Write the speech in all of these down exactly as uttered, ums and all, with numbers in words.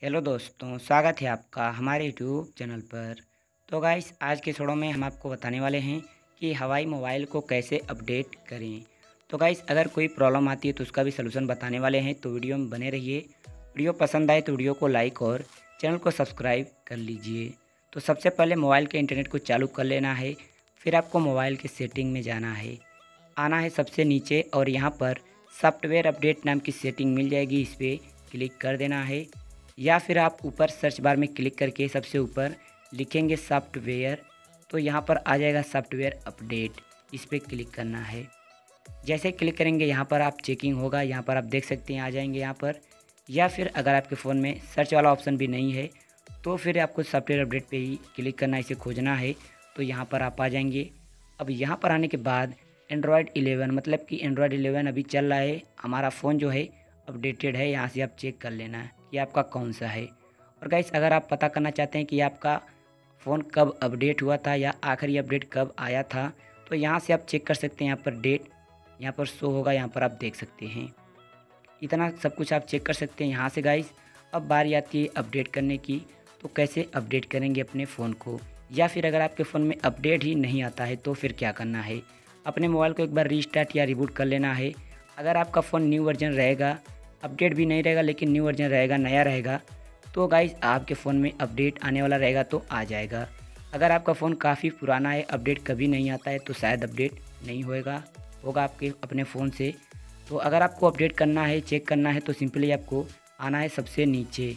Hello दोस्तों, स्वागत है आपका हमारे यूट्यूब चैनल पर। तो गाइस, आज के छोड़ों में हम आपको बताने वाले हैं कि हवाई मोबाइल को कैसे अपडेट करें। तो गाइस, अगर कोई प्रॉब्लम आती है तो उसका भी सलूशन बताने वाले हैं, तो वीडियो में बने रहिए। वीडियो पसंद आए तो वीडियो को लाइक और चैनल को सब्सक्राइब कर लीजिए। तो सबसे पहले मोबाइल के इंटरनेट को चालू कर लेना है। फिर आपको मोबाइल के सेटिंग में जाना है, आना है सबसे नीचे और यहाँ पर सॉफ्टवेयर अपडेट नाम की सेटिंग मिल जाएगी, इस पर क्लिक कर देना है। या फिर आप ऊपर सर्च बार में क्लिक करके सबसे ऊपर लिखेंगे सॉफ्टवेयर, तो यहाँ पर आ जाएगा सॉफ्टवेयर अपडेट, इस पर क्लिक करना है। जैसे क्लिक करेंगे यहाँ पर आप चेकिंग होगा, यहाँ पर आप देख सकते हैं आ जाएंगे यहाँ पर। या फिर अगर आपके फ़ोन में सर्च वाला ऑप्शन भी नहीं है तो फिर आपको सॉफ्टवेयर अपडेट पे ही क्लिक करना है, इसे खोजना है, तो यहाँ पर आप आ जाएंगे। अब यहाँ पर आने के बाद एंड्रॉयड इलेवन, मतलब कि एंड्रॉयड इलेवन अभी चल रहा है, हमारा फ़ोन जो है अपडेटेड है, यहाँ से आप चेक कर लेना है कि आपका कौन सा है। और गाइस, अगर आप पता करना चाहते हैं कि आपका फ़ोन कब अपडेट हुआ था या आखिरी अपडेट कब आया था, तो यहाँ से आप चेक कर सकते हैं। यहाँ पर डेट यहाँ पर शो होगा, यहाँ पर आप देख सकते हैं। इतना सब कुछ आप चेक कर सकते हैं यहाँ से गाइस। अब बारी आती है अपडेट करने की, तो कैसे अपडेट करेंगे अपने फ़ोन को। या फिर अगर आपके फ़ोन में अपडेट ही नहीं आता है तो फिर क्या करना है, अपने मोबाइल को एक बार रीस्टार्ट या रिबूट कर लेना है। अगर आपका फ़ोन न्यू वर्जन रहेगा, अपडेट भी नहीं रहेगा लेकिन न्यू वर्जन रहेगा, नया रहेगा, तो गाइस आपके फ़ोन में अपडेट आने वाला रहेगा तो आ जाएगा। अगर आपका फ़ोन काफ़ी पुराना है, अपडेट कभी नहीं आता है, तो शायद अपडेट नहीं होएगा होगा आपके अपने फ़ोन से। तो अगर आपको अपडेट करना है, चेक करना है, तो सिंपली आपको आना है सबसे नीचे।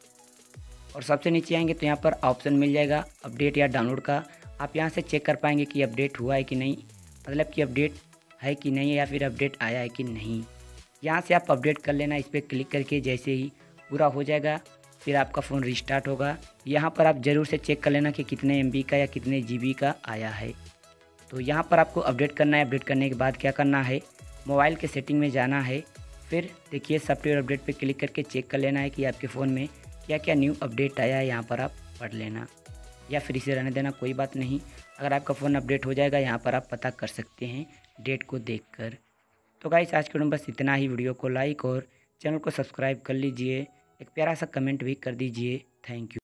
और सबसे नीचे आएंगे तो यहाँ पर ऑप्शन मिल जाएगा अपडेट या डाउनलोड का। आप यहाँ से चेक कर पाएंगे कि अपडेट हुआ है कि नहीं, मतलब कि अपडेट है कि नहीं, या फिर अपडेट आया है कि नहीं। यहाँ से आप अपडेट कर लेना, इस पर क्लिक करके जैसे ही पूरा हो जाएगा फिर आपका फ़ोन रिस्टार्ट होगा। यहाँ पर आप ज़रूर से चेक कर लेना कि कितने एम बी का या कितने जी बी का आया है। तो यहाँ पर आपको अपडेट करना है। अपडेट करने के बाद क्या करना है, मोबाइल के सेटिंग में जाना है। फिर देखिए सॉफ्टवेयर अपडेट पे क्लिक करके चेक कर लेना है कि आपके फ़ोन में क्या क्या न्यू अपडेट आया है, यहाँ पर आप पढ़ लेना, या फिर इसे रहने देना, कोई बात नहीं। अगर आपका फ़ोन अपडेट हो जाएगा, यहाँ पर आप पता कर सकते हैं डेट को देखकर। तो गाइस, आज के वीडियो में बस इतना ही। वीडियो को लाइक और चैनल को सब्सक्राइब कर लीजिए, एक प्यारा सा कमेंट भी कर दीजिए। Thank you.